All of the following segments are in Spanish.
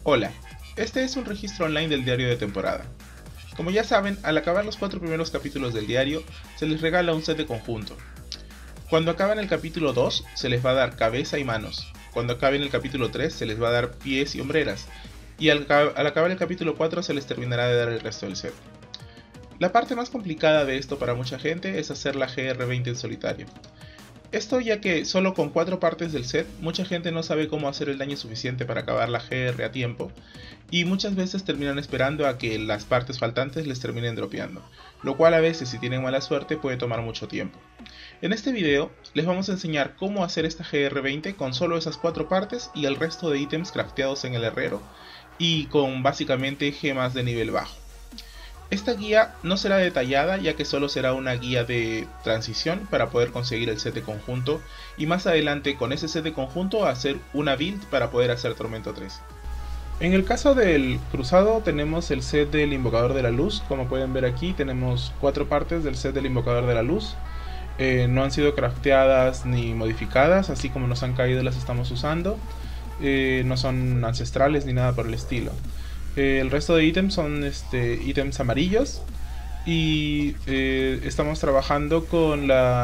Hola, este es un registro online del diario de temporada. Como ya saben, al acabar los 4 primeros capítulos del diario, se les regala un set de conjunto. Cuando acaben el capítulo 2, se les va a dar cabeza y manos. Cuando acaben el capítulo 3, se les va a dar pies y hombreras. Y al acabar el capítulo 4, se les terminará de dar el resto del set. La parte más complicada de esto para mucha gente es hacer la GR20 en solitario. Esto ya que solo con 4 partes del set, mucha gente no sabe cómo hacer el daño suficiente para acabar la GR a tiempo, y muchas veces terminan esperando a que las partes faltantes les terminen dropeando, lo cual a veces, si tienen mala suerte, puede tomar mucho tiempo. En este video les vamos a enseñar cómo hacer esta GR20 con solo esas 4 partes y el resto de ítems crafteados en el herrero y con básicamente gemas de nivel bajo. Esta guía no será detallada, ya que solo será una guía de transición para poder conseguir el set de conjunto, y más adelante con ese set de conjunto hacer una build para poder hacer Tormento 3. En el caso del cruzado tenemos el set del Invocador de la Luz. Como pueden ver aquí tenemos 4 partes del set del Invocador de la Luz. No han sido crafteadas ni modificadas, así como nos han caído las estamos usando. No son ancestrales ni nada por el estilo. El resto de ítems son ítems amarillos, y estamos trabajando con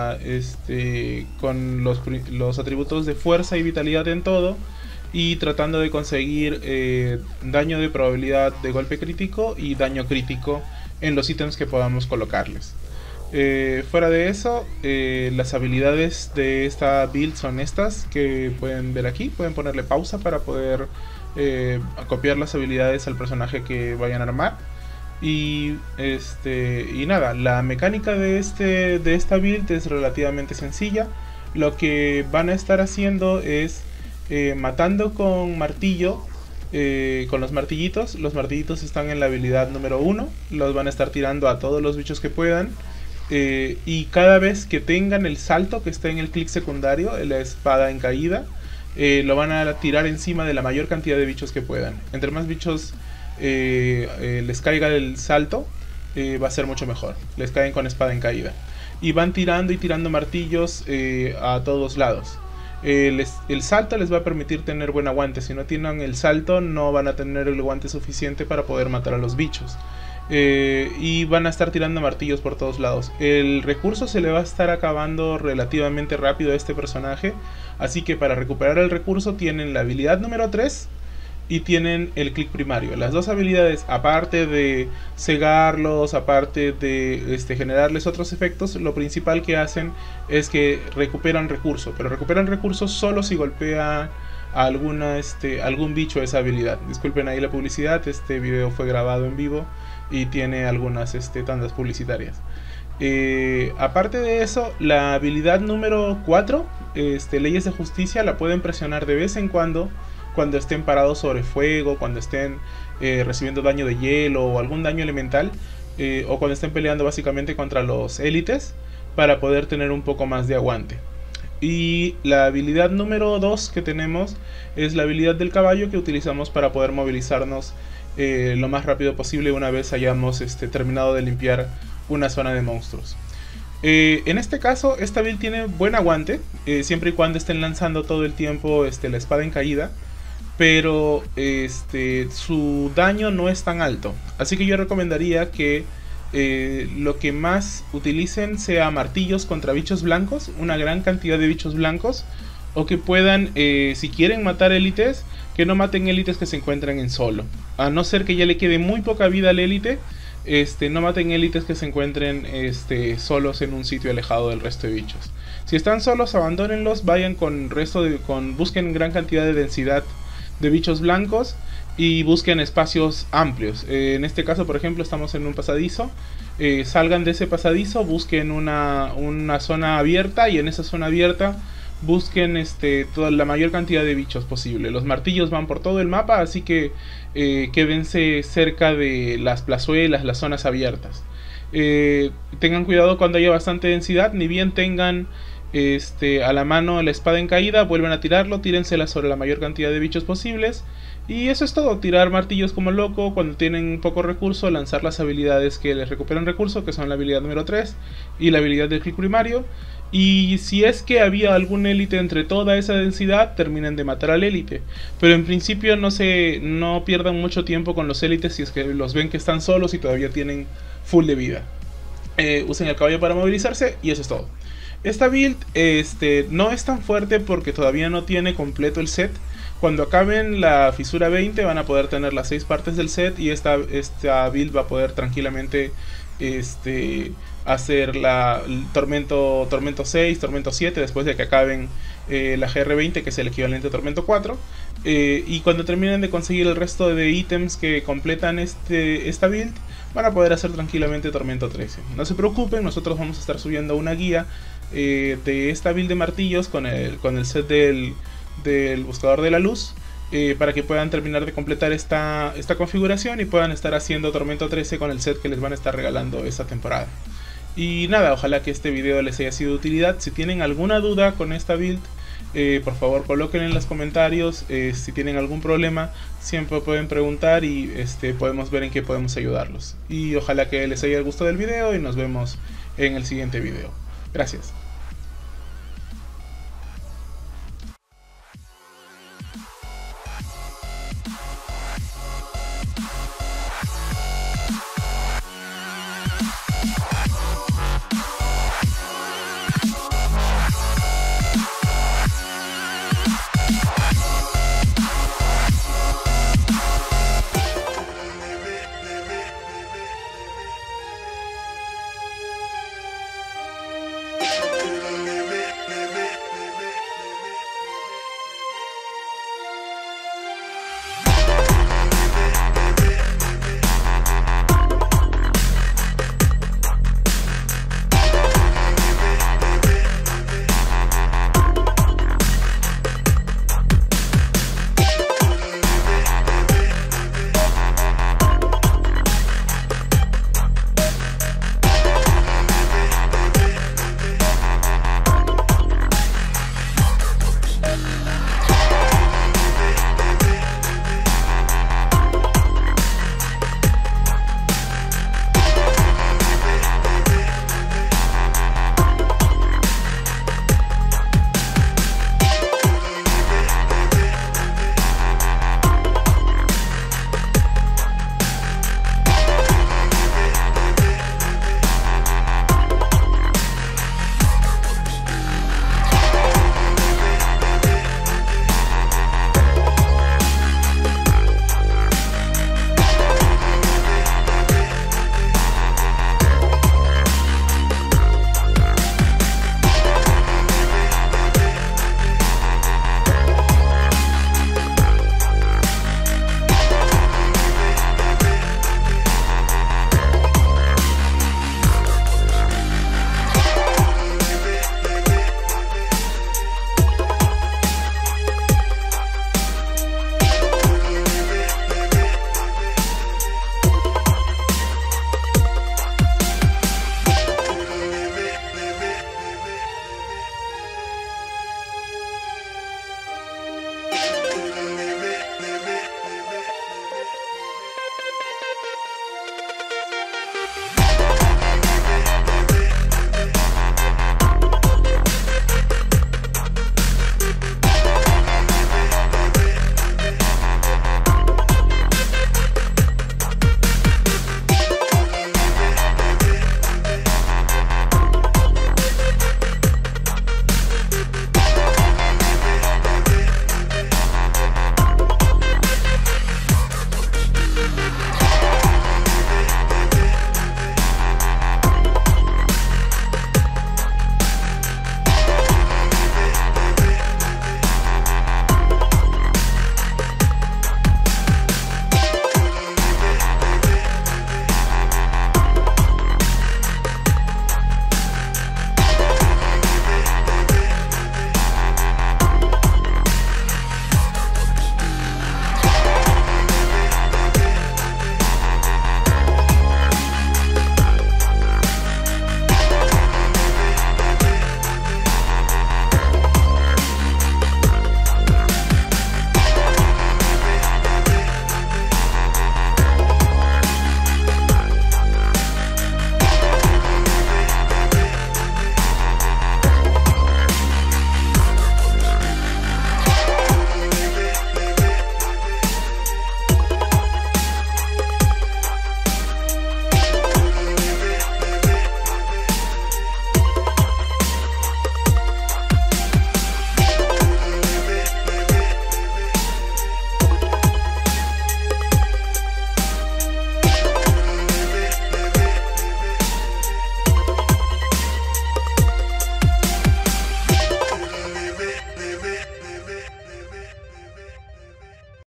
los atributos de fuerza y vitalidad en todo, y tratando de conseguir daño de probabilidad de golpe crítico y daño crítico en los ítems que podamos colocarles. Fuera de eso, las habilidades de esta build son estas que pueden ver aquí. Pueden ponerle pausa para poder copiar las habilidades al personaje que vayan a armar. Y nada, la mecánica de esta build es relativamente sencilla. Lo que van a estar haciendo es matando con martillo, con los martillitos. Los martillitos están en la habilidad número 1. Los van a estar tirando a todos los bichos que puedan. Y cada vez que tengan el salto que está en el clic secundario, la espada en caída, lo van a tirar encima de la mayor cantidad de bichos que puedan. Entre más bichos les caiga el salto, va a ser mucho mejor. Les caen con espada en caída. Y van tirando y tirando martillos a todos lados. El salto les va a permitir tener buen aguante. Si no tienen el salto, no van a tener el aguante suficiente para poder matar a los bichos. Y van a estar tirando martillos por todos lados. El recurso se le va a estar acabando relativamente rápido a este personaje, así que para recuperar el recurso tienen la habilidad número 3 y tienen el clic primario. Las dos habilidades, aparte de cegarlos, aparte de generarles otros efectos, lo principal que hacen es que recuperan recurso, pero recuperan recursos solo si golpea a algún bicho esa habilidad. Disculpen ahí la publicidad, este video fue grabado en vivo y tiene algunas tandas publicitarias. Aparte de eso, la habilidad número 4, Leyes de Justicia, la pueden presionar de vez en cuando estén parados sobre fuego, cuando estén recibiendo daño de hielo o algún daño elemental, o cuando estén peleando básicamente contra los élites, para poder tener un poco más de aguante. Y la habilidad número 2 que tenemos es la habilidad del caballo, que utilizamos para poder movilizarnos lo más rápido posible una vez hayamos terminado de limpiar una zona de monstruos. En este caso, esta build tiene buen aguante, siempre y cuando estén lanzando todo el tiempo la espada en caída, pero su daño no es tan alto, así que yo recomendaría que lo que más utilicen sea martillos contra bichos blancos, una gran cantidad de bichos blancos, o que puedan, si quieren matar élites, que no maten élites que se encuentren en solo, a no ser que ya le quede muy poca vida al élite. No maten élites que se encuentren solos en un sitio alejado del resto de bichos. Si están solos, abandónenlos, vayan busquen gran cantidad de densidad de bichos blancos y busquen espacios amplios. En este caso, por ejemplo, estamos en un pasadizo. Salgan de ese pasadizo, busquen una zona abierta, y en esa zona abierta busquen toda la mayor cantidad de bichos posible. Los martillos van por todo el mapa, así que quédense cerca de las plazuelas, las zonas abiertas. Tengan cuidado cuando haya bastante densidad. Ni bien tengan a la mano la espada en caída, vuelven a tirarlo, tírensela sobre la mayor cantidad de bichos posibles. Y eso es todo, tirar martillos como loco. Cuando tienen poco recurso, lanzar las habilidades que les recuperan recurso, que son la habilidad número 3 y la habilidad del clic primario. Y si es que había algún élite entre toda esa densidad, terminen de matar al élite. Pero en principio no pierdan mucho tiempo con los élites si es que los ven que están solos y todavía tienen full de vida. Usen el caballo para movilizarse y eso es todo. Esta build no es tan fuerte porque todavía no tiene completo el set. Cuando acaben la fisura 20 van a poder tener las 6 partes del set y esta build va a poder tranquilamente hacer el Tormento 6, Tormento 7 después de que acaben la GR20, que es el equivalente a Tormento 4. Y cuando terminen de conseguir el resto de ítems que completan esta build, van a poder hacer tranquilamente Tormento 13. No se preocupen, nosotros vamos a estar subiendo una guía de esta build de martillos con el set del Buscador de la Luz, para que puedan terminar de completar esta configuración y puedan estar haciendo Tormento 13 con el set que les van a estar regalando esta temporada. Y nada, ojalá que este video les haya sido de utilidad. Si tienen alguna duda con esta build, por favor coloquen en los comentarios. Si tienen algún problema, siempre pueden preguntar y podemos ver en qué podemos ayudarlos. Y ojalá que les haya gustado el video y nos vemos en el siguiente video. Gracias.